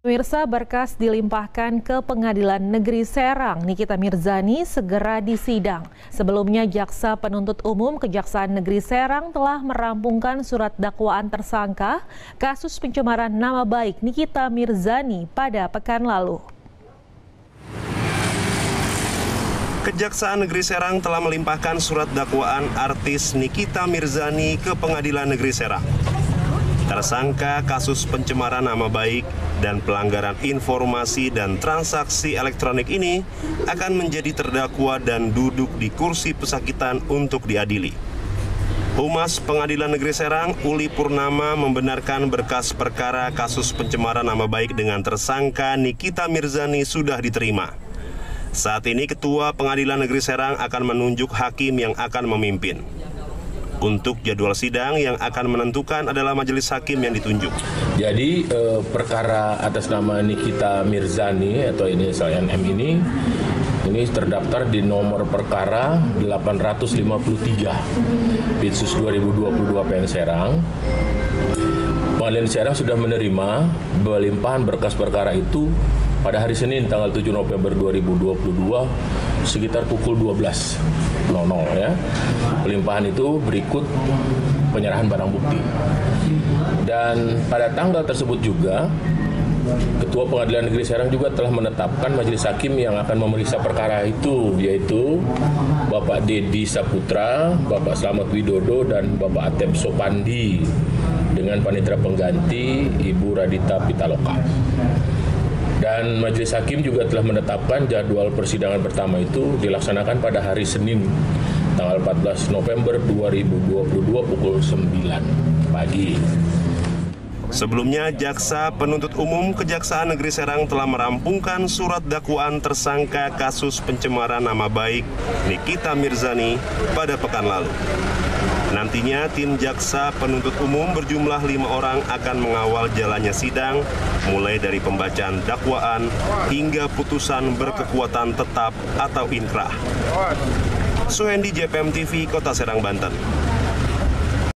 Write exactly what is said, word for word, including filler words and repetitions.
Pemirsa, berkas dilimpahkan ke Pengadilan Negeri Serang. Nikita Mirzani segera disidang. Sebelumnya, Jaksa Penuntut Umum Kejaksaan Negeri Serang telah merampungkan surat dakwaan tersangka kasus pencemaran nama baik Nikita Mirzani pada pekan lalu. Kejaksaan Negeri Serang telah melimpahkan surat dakwaan artis Nikita Mirzani ke Pengadilan Negeri Serang. Tersangka kasus pencemaran nama baik dan pelanggaran informasi dan transaksi elektronik ini akan menjadi terdakwa dan duduk di kursi pesakitan untuk diadili. Humas Pengadilan Negeri Serang, Uli Purnama, membenarkan berkas perkara kasus pencemaran nama baik dengan tersangka Nikita Mirzani sudah diterima. Saat ini Ketua Pengadilan Negeri Serang akan menunjuk hakim yang akan memimpin. Untuk jadwal sidang yang akan menentukan adalah majelis hakim yang ditunjuk. Jadi eh, perkara atas nama Nikita Mirzani atau inisial N M ini ini terdaftar di nomor perkara delapan ratus lima puluh tiga Pitsus dua ribu dua puluh dua P N Serang. Pengadilan Serang sudah menerima pelimpahan berkas perkara itu pada hari Senin tanggal tujuh November dua ribu dua puluh dua sekitar pukul dua belas ya. Pelimpahan itu berikut penyerahan barang bukti. Dan pada tanggal tersebut juga Ketua Pengadilan Negeri Serang juga telah menetapkan majelis hakim yang akan memeriksa perkara itu, yaitu Bapak Dedi Saputra, Bapak Slamet Widodo, dan Bapak Atep Sopandi dengan panitera pengganti Ibu Radita Pitaloka. Dan majelis hakim juga telah menetapkan jadwal persidangan pertama itu dilaksanakan pada hari Senin tanggal empat belas November dua ribu dua puluh dua pukul sembilan pagi. Sebelumnya, Jaksa Penuntut Umum Kejaksaan Negeri Serang telah merampungkan surat dakwaan tersangka kasus pencemaran nama baik Nikita Mirzani pada pekan lalu. Nantinya tim Jaksa Penuntut Umum berjumlah lima orang akan mengawal jalannya sidang, mulai dari pembacaan dakwaan hingga putusan berkekuatan tetap atau inkrah. Suhendi, J P M T V, Kota Serang, Banten.